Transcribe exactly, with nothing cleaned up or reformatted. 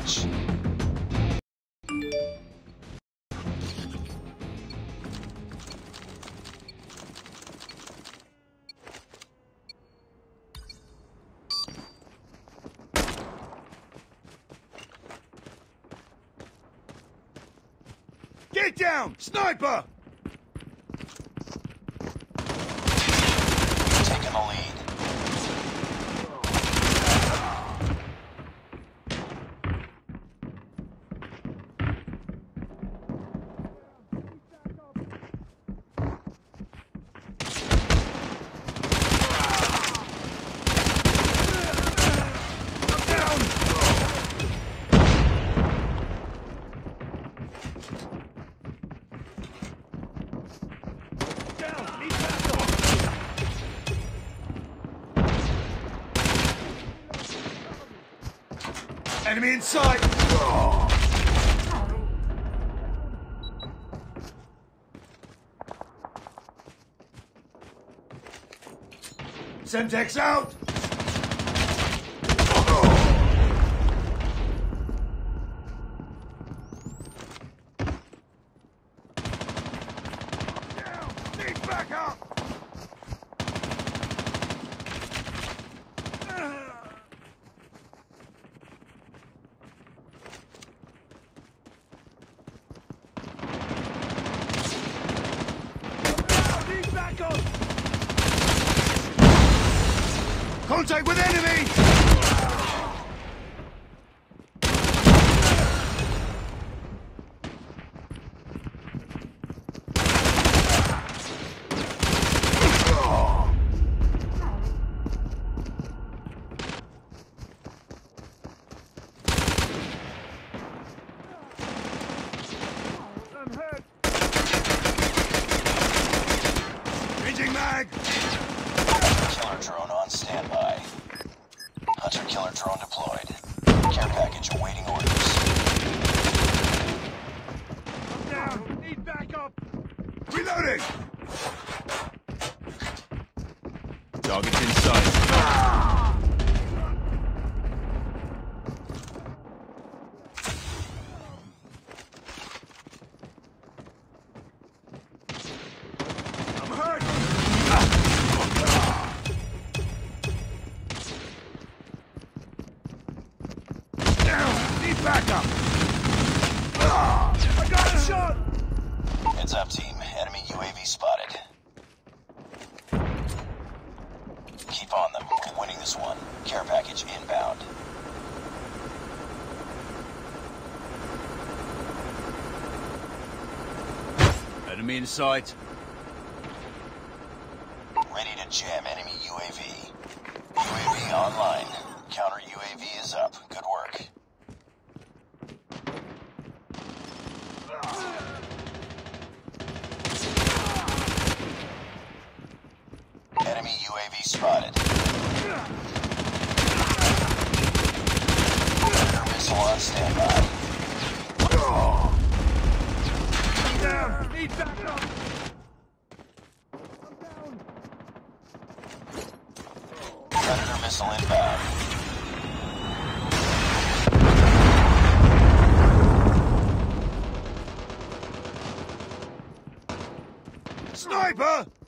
match. Get down! Sniper! Taking the lead. Enemy in sight! Semtex out! Down! Need backup! Contact with enemy! I'm hurt. Changing mag! Killer drone on standby. Hunter killer drone deployed. Care package awaiting orders. I'm down! Need backup! Reloading! Target's in sight. I'm hurt! Backup! Ah, I got a shot! Heads up, team. Enemy U A V spotted. Keep on them. We're winning this one. Care package inbound. Enemy in sight. Ready to jam enemy U A V. U A V online. Counter U A V is up. Good work. Enemy U A V spotted. Predator missile on standby. I'm down! Need backup! I'm down! Predator missile inbound. Sniper!